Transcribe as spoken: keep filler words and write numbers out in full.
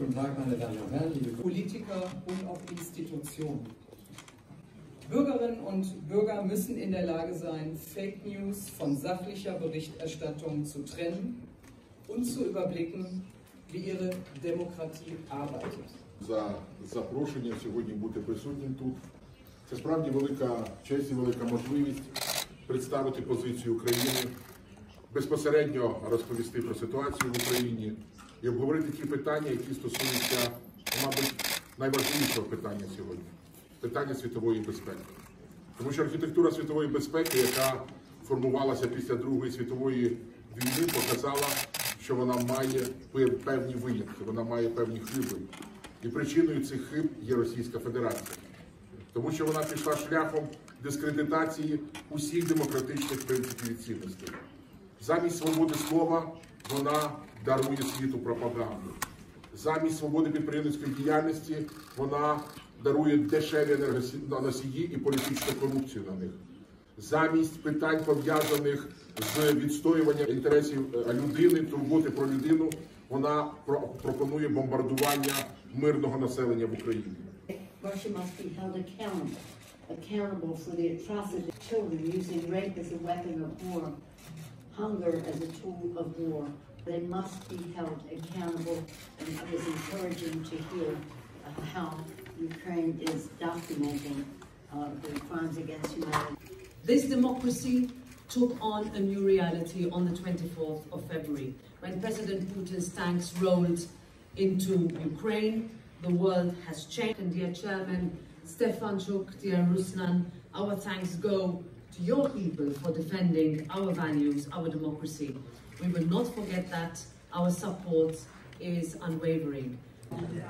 Guten Tag, meine Damen und Herren, liebe Politiker und auch Institutionen. Bürgerinnen und Bürger müssen in der Lage sein, Fake News von sachlicher Berichterstattung zu trennen und zu überblicken, wie ihre Demokratie arbeitet. За запрошення сьогодні бути присутнім тут. Це справді велика честь і велика можливість представити позицію України, безпосередньо розповісти про ситуацію в Україні і обговорити ті питання, які стосуються, мабуть, найважливішого питання сьогодні – питання світової безпеки. Тому що архітектура світової безпеки, яка формувалася після Другої світової війни, показала, що вона має певні винятки, вона має певні хиби. І причиною цих хиб є Російська Федерація. Тому що вона пішла шляхом дискредитації усіх демократичних принципів і цінностей. Замість свободи слова вона дарує світу пропаганду. Замість свободи підприємницької діяльності вона дарує дешеві енергоносії і політичну корупцію на них. Замість питань, пов'язаних з відстоюванням інтересів людини, турботи про людину, вона пропонує бомбардування мирного населення в Україні. Russia must be held accountable, accountable for the atrocity of children using rape as a weapon of war, hunger as a tool of war. They must be held accountable, and it is encouraging to hear uh, how Ukraine is documenting uh, the crimes against humanity. This democracy took on a new reality on the twenty-fourth of February, when President Putin's tanks rolled into Ukraine. The world has changed, and dear Chairman Stefanchuk, dear Ruslan, our thanks go to your people for defending our values, our democracy. We will not forget that. Our support is unwavering.